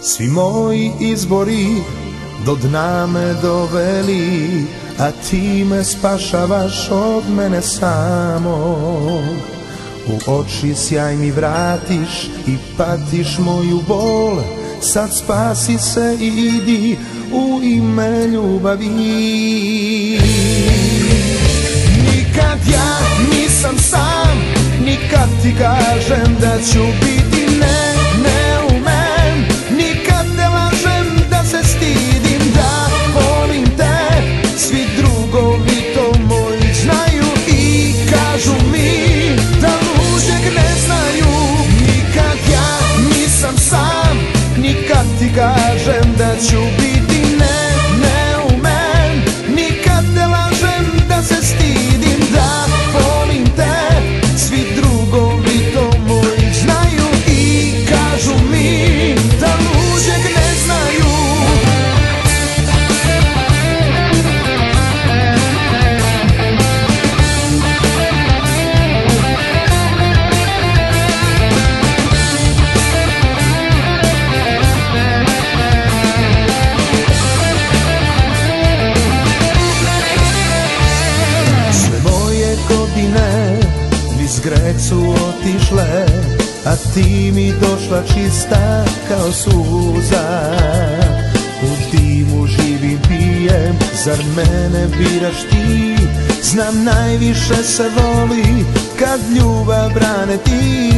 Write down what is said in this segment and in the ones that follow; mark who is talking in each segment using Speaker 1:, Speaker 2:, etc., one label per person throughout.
Speaker 1: Svi moji izbori do dna me doveli, a ti me spašavaš od mene samog. U oči sjaj mi vratiš i patiš moju bol, sad spasi se i idi u ime ljubavi. Nikad ja nisam sam, nikad ti kažem da ću biti ne umem, nikad ne lažem da se stidim da volim te. Svi drugovi to moji znaju i kažu mi da luđeg ne znaju. Nikad ja nisam sam, nikad ti kažem da ću biti ne umem, nikad ne lažem da se stidim da volim te. Svi drugovi to moji znaju i kažu mi da luđeg ne znaju. Niz greh su otišle, a ti mi došla čista kao suza. U dimu živim pijem, zar mene biraš ti? Znam najviše se voli kad ljubav brane ti.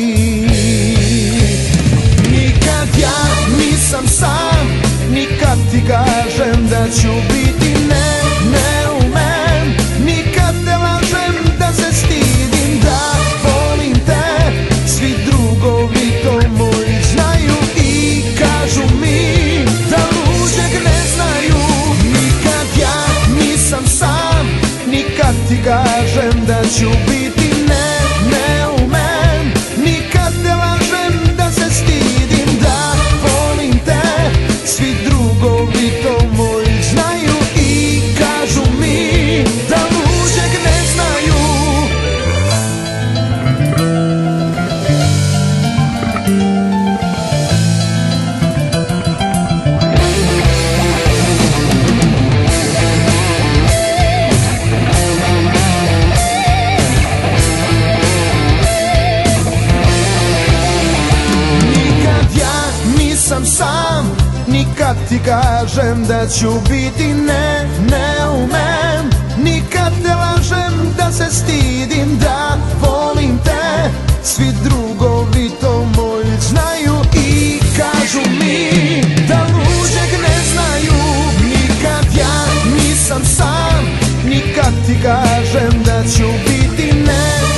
Speaker 1: Nikad ja nisam sam, nikad ti kažem da ću biti ne umem, nikad ne lažem da se stidim da volim te. Svi drugovi to moji znaju i kažu mi da luđeg ne znaju. Nikad ja nisam sam, nikad ti kažem da ću biti ne umem, nikad ne lažem da se stidim da volim te. Svi drugovi to moji znaju i kažu mi da luđeg ne znaju. Nikad ja nisam sam, nikad ti kažem da ću biti ne umem, nikad ne lažem da se stidim da volim te. Svi drugovi to moji znaju i kažu mi da luđeg ne znaju. Nikad ja nisam sam, nikad ti kažem da ću biti